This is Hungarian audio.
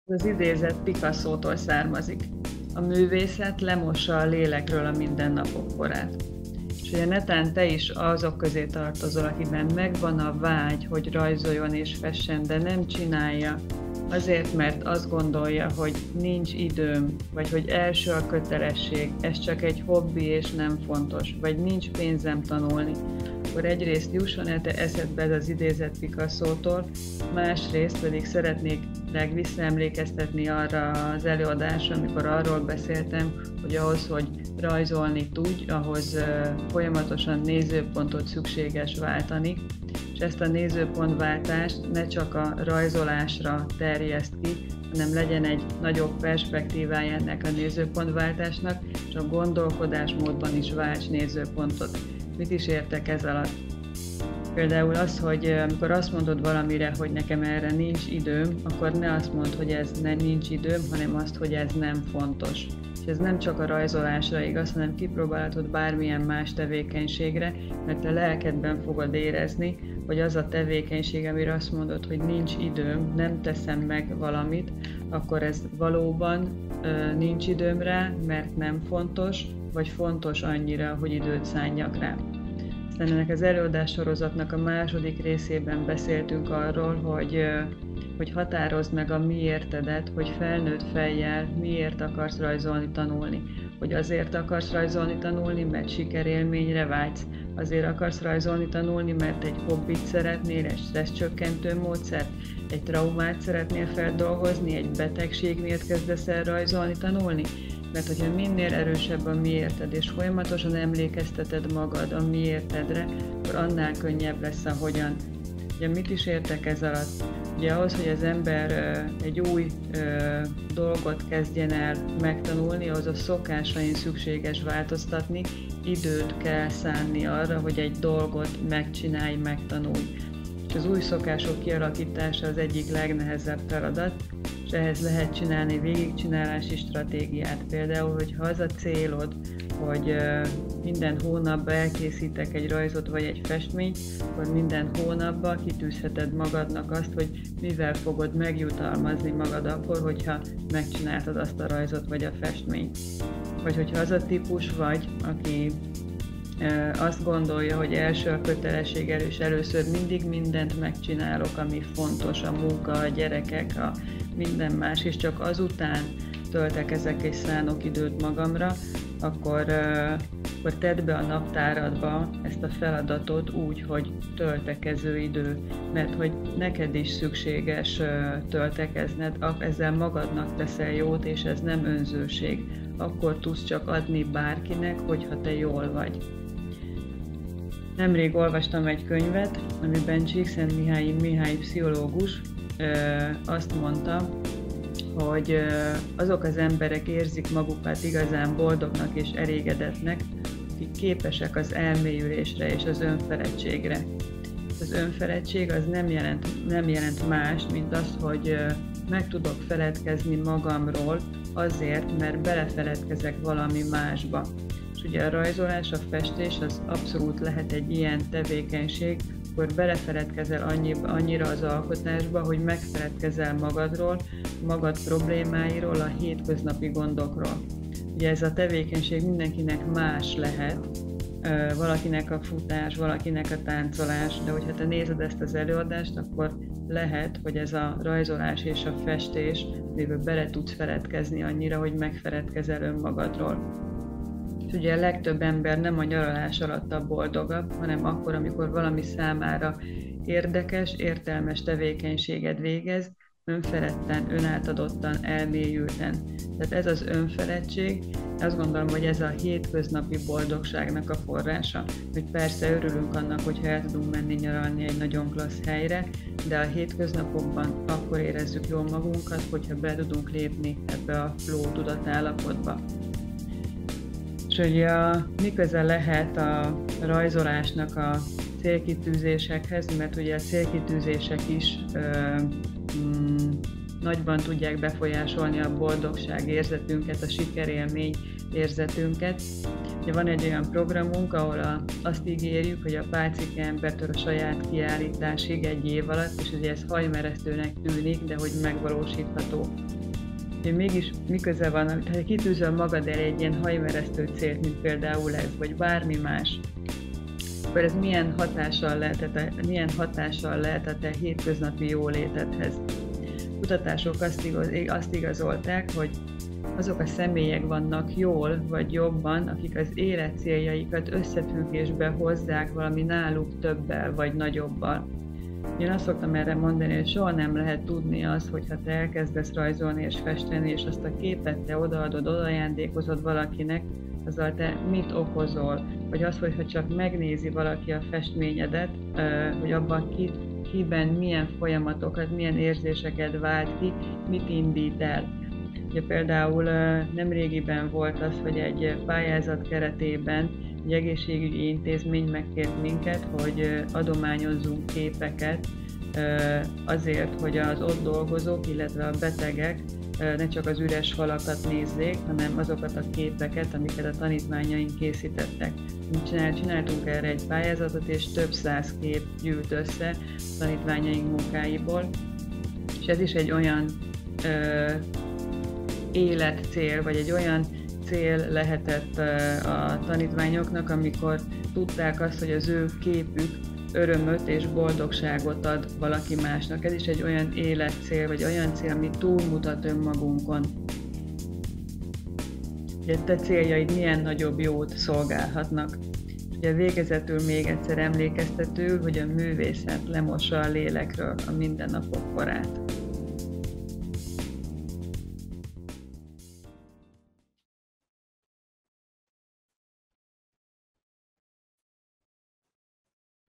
Az idézet Picasso-tól származik. A művészet lemossa a lélekről a mindennapok korát. És ugye netán te is azok közé tartozol, akiben megvan a vágy, hogy rajzoljon és fessen, de nem csinálja, azért, mert azt gondolja, hogy nincs időm, vagy hogy első a kötelesség, ez csak egy hobbi és nem fontos, vagy nincs pénzem tanulni, akkor egyrészt jusson el te eszedbe ez az idézet Picasso-tól, másrészt pedig szeretnék visszaemlékeztetni arra az előadásra, amikor arról beszéltem, hogy ahhoz, hogy rajzolni tudj, ahhoz folyamatosan nézőpontot szükséges váltani, és ezt a nézőpontváltást ne csak a rajzolásra terjeszt ki, hanem legyen egy nagyobb perspektívája ennek a nézőpontváltásnak, és a gondolkodásmódban is válts nézőpontot. Mit is értek ez alatt? Például az, hogy amikor azt mondod valamire, hogy nekem erre nincs időm, akkor ne azt mondd, hogy ez nincs időm, hanem azt, hogy ez nem fontos. És ez nem csak a rajzolásra igaz, hanem kipróbálhatod bármilyen más tevékenységre, mert a lelkedben fogod érezni, hogy az a tevékenység, amire azt mondod, hogy nincs időm, nem teszem meg valamit, akkor ez valóban nincs időm rá, mert nem fontos, vagy fontos annyira, hogy időt szánjak rá. Aztán ennek az előadás sorozatnak a második részében beszéltünk arról, hogy határozd meg a miértedet, hogy felnőtt fejjel miért akarsz rajzolni, tanulni. Hogy azért akarsz rajzolni, tanulni, mert sikerélményre vágysz. Azért akarsz rajzolni, tanulni, mert egy hobbit szeretnél, egy stresszcsökkentő módszert, egy traumát szeretnél feldolgozni, egy betegség miatt kezdesz el rajzolni, tanulni. Mert hogyha minél erősebb a miérted, és folyamatosan emlékezteted magad a miértedre, akkor annál könnyebb lesz a hogyan. Ugye mit is értek ez alatt? Ugye ahhoz, hogy az ember egy új dolgot kezdjen el megtanulni, ahhoz a szokásain szükséges változtatni, időt kell szánni arra, hogy egy dolgot megcsinálj, megtanulj. És az új szokások kialakítása az egyik legnehezebb feladat, és ehhez lehet csinálni végigcsinálási stratégiát. Például, hogyha az a célod, hogy minden hónapban elkészítek egy rajzot vagy egy festményt, akkor minden hónapban kitűzheted magadnak azt, hogy mivel fogod megjutalmazni magad akkor, hogyha megcsináltad azt a rajzot vagy a festményt. Vagy hogyha az a típus vagy, aki azt gondolja, hogy első a kötelesség és először mindig mindent megcsinálok, ami fontos, a munka, a gyerekek, a minden más, és csak azután töltekezek és szánok időt magamra, akkor tedd be a naptáradba ezt a feladatot úgy, hogy töltekező idő, mert hogy neked is szükséges töltekezned, ezzel magadnak teszel jót, és ez nem önzőség. Akkor tudsz csak adni bárkinek, hogyha te jól vagy. Nemrég olvastam egy könyvet, amiben Csíkszentmihályi pszichológus azt mondta, hogy azok az emberek érzik magukat igazán boldognak és elégedetnek, akik képesek az elmélyülésre és az önfeledtségre. Az önfeledtség az nem jelent más, mint az, hogy meg tudok feledkezni magamról azért, mert belefeledkezek valami másba. És ugye a rajzolás, a festés az abszolút lehet egy ilyen tevékenység, akkor belefeledkezel annyira az alkotásba, hogy megfeledkezel magadról, magad problémáiról, a hétköznapi gondokról. Ugye ez a tevékenység mindenkinek más lehet, valakinek a futás, valakinek a táncolás, de hogyha te nézed ezt az előadást, akkor lehet, hogy ez a rajzolás és a festés, amiből bele tudsz feledkezni annyira, hogy megfeledkezel önmagadról. És ugye a legtöbb ember nem a nyaralás alatt a boldogabb, hanem akkor, amikor valami számára érdekes, értelmes tevékenységet végez, önfeledten, önátadottan, elmélyülten. Tehát ez az önfeledtség, azt gondolom, hogy ez a hétköznapi boldogságnak a forrása. Hogy persze örülünk annak, hogyha el tudunk menni nyaralni egy nagyon klassz helyre, de a hétköznapokban akkor érezzük jól magunkat, hogyha be tudunk lépni ebbe a flow tudatállapotba. És hogy mi köze lehet a rajzolásnak a célkitűzésekhez, mert ugye a célkitűzések is nagyban tudják befolyásolni a boldogság érzetünket, a sikerélmény érzetünket. Ugye van egy olyan programunk, ahol azt ígérjük, hogy a pálcike embertől a saját kiállításig egy év alatt, és ugye ez hajmeresztőnek tűnik, de hogy megvalósítható. Mégis mi köze van, ha kitűzöl magad el egy ilyen hajmeresztő célt, mint például ez, vagy bármi más, akkor ez milyen hatással lehet a te hétköznapi jólétedhez. Kutatások azt igazolták, hogy azok a személyek vannak jól vagy jobban, akik az életcéljaikat összefüggésbe hozzák valami náluk többel vagy nagyobbal. Én azt szoktam erre mondani, hogy soha nem lehet tudni azt, hogy ha te elkezdesz rajzolni és festeni, és azt a képet te odaadod, odaajándékozod valakinek, azzal te mit okozol, vagy az, hogyha csak megnézi valaki a festményedet, hogy abban kiben milyen folyamatokat, milyen érzéseket vált ki, mit indít el. Ugye például nemrégiben volt az, hogy egy pályázat keretében egy egészségügyi intézmény megkért minket, hogy adományozzunk képeket azért, hogy az ott dolgozók, illetve a betegek ne csak az üres falakat nézzék, hanem azokat a képeket, amiket a tanítványaink készítettek. Csináltunk erre egy pályázatot, és több száz kép gyűlt össze tanítványaink munkáiból, és ez is egy olyan életcél, vagy egy olyan cél lehetett a tanítványoknak, amikor tudták azt, hogy az ő képük örömöt és boldogságot ad valaki másnak. Ez is egy olyan életcél, vagy olyan cél, ami túlmutat önmagunkon. Ugye te céljaid milyen nagyobb jót szolgálhatnak. Ugye végezetül még egyszer emlékeztető, hogy a művészet lemossa a lélekről a mindennapok korát.